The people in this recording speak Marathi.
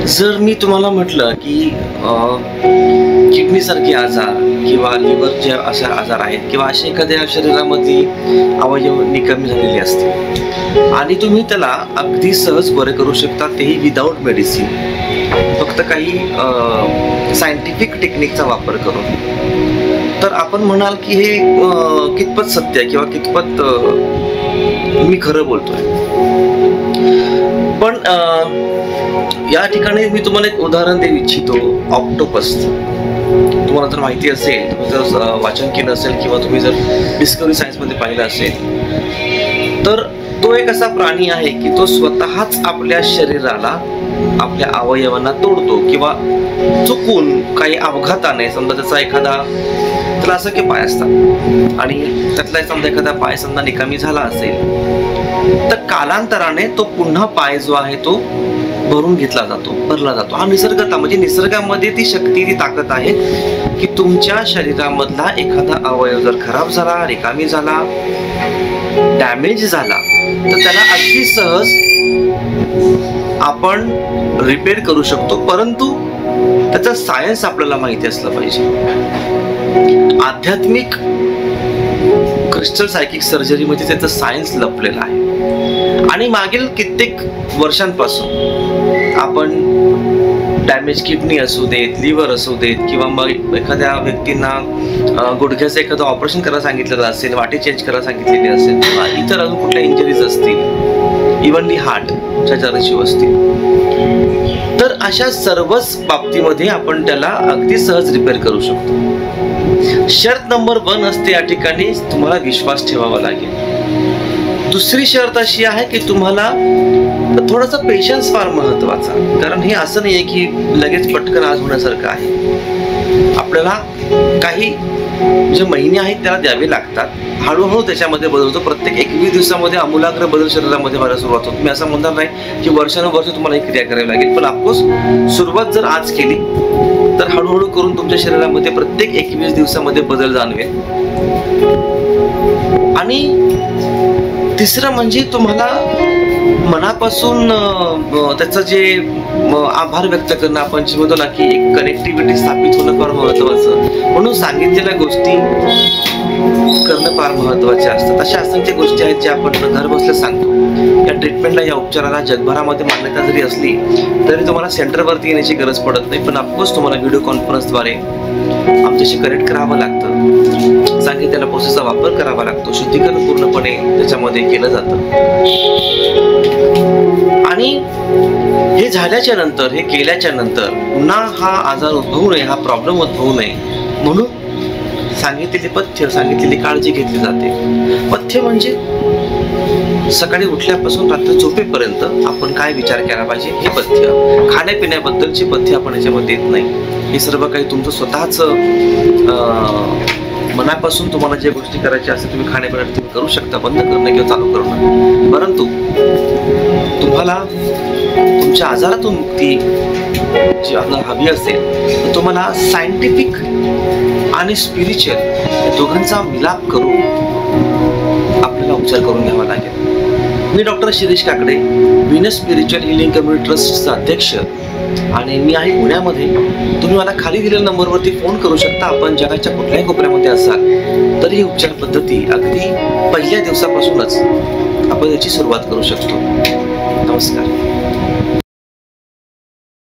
जर मी तुम्हाला म्हटलं की किडनी सारखे आजार किंवा लिव्हरचे असे आजार आहेत किंवा असे एखाद्या शरीरामधली अवयव निकमी झालेले असतील आणि तुम्ही त्याला अगदी सहज बरे करू शकता, तेही विदाऊट मेडिसिन, फक्त काही सायंटिफिक टेक्निकचा वापर करून, तर आपण म्हणाल की हे कितपत सत्य आहे किंवा कितपत मी खरं बोलतोय. पण या ठिकाणी मी तुम्हाला एक उदाहरण देऊ इच्छितो. ऑक्टोपस, तुम्हाला जर माहिती असेल, तुम्ही जर वाचन केलं असेल किंवा तुम्ही जर डिस्कवरी सायन्समध्ये पाहिलं असेल, तर तो एक असा प्राणी आहे की तो स्वतःच आपल्या शरीराला, आपल्या अवयवांना तोडतो किंवा चुकून काही अपघाताने, समजा त्याचा एखादा, त्याला असं की पाय असतात आणि त्यातला समजा एखादा पाय समजा निकामी झाला असेल, तर कालांतराने तो पुन्हा पाय जो आहे तो भरून घेतला जातो, भरला जातो. हा निसर्गता, म्हणजे निसर्गामध्ये ती शक्ती, ती ताकद आहे की तुमच्या शरीरामधला एखादा अवयव जर खराब झाला, रिकामी झाला, डॅमेज झाला, तर त्याला अगदी सहज आपण रिपेअर करू शकतो. परंतु त्याचा सायन्स आपल्याला माहिती असलं पाहिजे. आध्यात्मिक क्रिस्टल सायकिक सर्जरी मध्ये त्याचं सायन्स लपलेलं आहे आणि मागील कित्येक वर्षांपासून आपण डॅमेज किडनी असू देत, लिव्हर असू देत, किंवा मग एखाद्या व्यक्तींना गुडघ्याचं एखादं ऑपरेशन करायला सांगितलेलं असेल, वाटी चेंज करायला सांगितलेली असेल, किंवा इतर अजून कुठल्या इंजरीज असतील, इव्हनली हार्टच्या जर असतील, तर अशा सर्वच बाबतीमध्ये आपण त्याला अगदी सहज रिपेअर करू शकतो. शर्त नंबर 1 असते या ठिकाणी, तुम्हाला विश्वास ठेवावा लागेल. दुसरी शर्त अशी आहे की तुम्हाला थोडासा पेशन्स फार महत्वाचा, कारण हे असं नाहीये की लगेच पटकन आज होण्यासारखं आहे. आपल्याला काही जे महिने आहेत त्याला द्यावे लागतात. हळूहळू त्याच्यामध्ये बदल होतो. प्रत्येक 21 दिवसामध्ये आमूलाग्र बदल शरीरामध्ये व्हायला सुरुवात होतो. मी असं म्हणणार नाही की वर्षानुवर्ष तुम्हाला ही क्रिया करावी लागेल, पण ऑफकोर्स सुरुवात जर आज केली तर हळूहळू करून तुमच्या शरीरामध्ये प्रत्येक 21 दिवसामध्ये बदल जाणवेल. आणि तिसरं म्हणजे तुम्हाला मनापासून त्याचं जे आभार व्यक्त करणं, आपण जे म्हणतो ना की एक कनेक्टिव्हिटी स्थापित होणं फार महत्वाचं, म्हणून सांगितलेल्या गोष्टी करणं फार महत्वाचे असतात. अशा असंख्य गोष्टी आहेत ज्या आपण घर बसल्या सांगतो. या ट्रीटमेंटला, या उपचाराला जगभरामध्ये मान्यता जरी असली तरी तुम्हाला सेंटरवरती येण्याची गरज पडत नाही, पण ऑफकोर्स तुम्हाला व्हिडिओ कॉन्फरन्सद्वारे आमच्याशी कनेक्ट करावं लागतं. सांगितलेल्या प्रोसेसचा वापर करावा लागतो. शुद्धीकरण पूर्णपणे त्याच्यामध्ये केलं जातं. आणि हे झाल्याच्या नंतर, हे केल्याच्या नंतर पुन्हा हा आजार उद्भवू नये, हा प्रॉब्लेम उद्भवू नये म्हणून सांगितलेली पथ्य, सांगितलेली काळजी घेतली जाते. पथ्य म्हणजे सकाळी उठल्यापासून रात्री झोपेपर्यंत आपण काय विचार केला पाहिजे हे पथ्य. खाण्यापिण्याबद्दलची पथ्य आपण याच्यामध्ये देत नाही. हे सर्व काही तुमचं स्वतःच मनापासून तुम्हाला जे गोष्टी करायच्या असतील तुम्ही खाण्यापिण्यात तुम्ही करू शकता, बंद करणं किंवा चालू करणं. परंतु तुम्हाला तुमच्या आजारातून मुक्ती जी आपल्याला हवी असेल तर तुम्हाला सायंटिफिक आणि स्पिरिच्युअल दोघांचा मिलाप करून आपल्याला उपचार करून घ्यावा लागेल. मी doctor Shirish Kakade, Venus spiritual healing community ट्रस्टचा अध्यक्ष, आणि मी आहे पुण्यामध्ये. तुम्ही मला खाली दिलेल्या नंबरवरती फोन करू शकता. आपण जगाच्या कुठल्याही कोपऱ्यामध्ये असाल तरी ही उपचार पद्धती अगदी पहिल्या दिवसापासूनच आपण याची सुरुवात करू शकतो. नमस्कार.